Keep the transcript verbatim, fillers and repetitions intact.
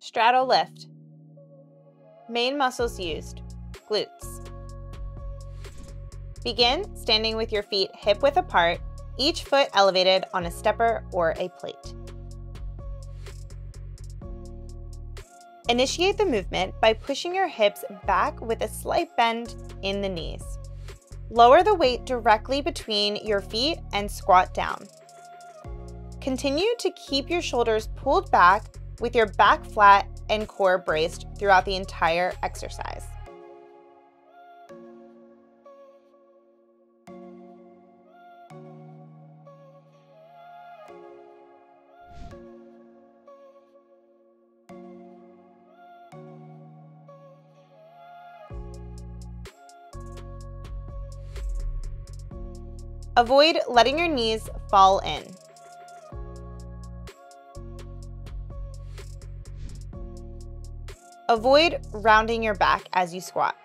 Straddle lift. Main muscles used, glutes. Begin standing with your feet hip-width apart, each foot elevated on a stepper or a plate. Initiate the movement by pushing your hips back with a slight bend in the knees. Lower the weight directly between your feet and squat down. Continue to keep your shoulders pulled back with your back flat and core braced throughout the entire exercise. Avoid letting your knees fall in. Avoid rounding your back as you squat.